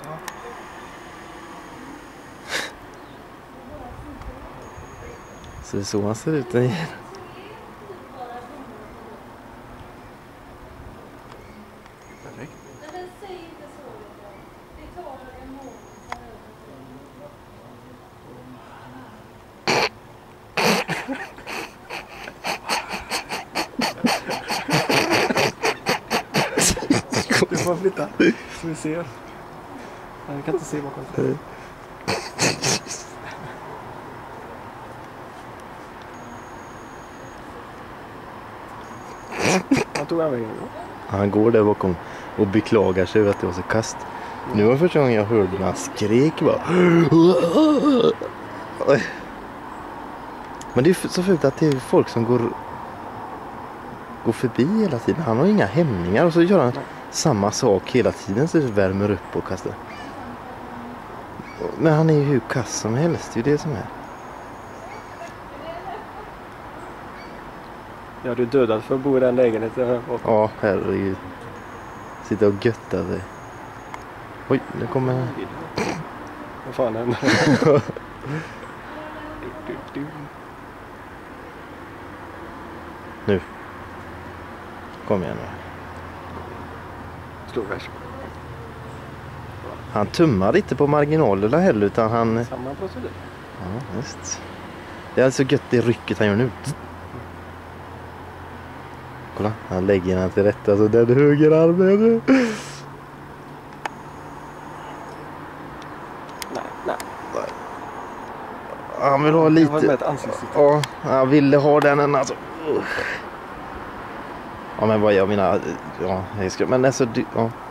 Så det är så han ser ut igen. Perfekt. Du får flytta. Så vi ser. Jag kan inte se bakom sig. Vad tog han vägen då? Han går där bakom och beklagar sig över att det var så kast. Nu var det första gången jag hörde när han skrek bara. Men det är så fult att det är folk som går förbi hela tiden. Han har inga hämningar och så gör han samma sak hela tiden så det värmer upp och kastar. Men han är ju hur kass som helst, det är ju det som är. Ja, du är dödad för att bo i den lägenheten. Ja, herregud. Sitta och götta sig. Oj, nu kommer... Vad fan händer? Nu. Kom igen nu. Slå värst. Han tummar inte på marginalerna heller utan han... Samma procedur. Ja, just. Det är alltså gött det rycket han gör nu. Kolla, han lägger den till rätta så den högerarmen. Nej. Han vill ha lite... Med ett ansiktsuttryck. Ja, han ville ha den alltså. Ja, men vad jag menar... Ja, men alltså... Ja.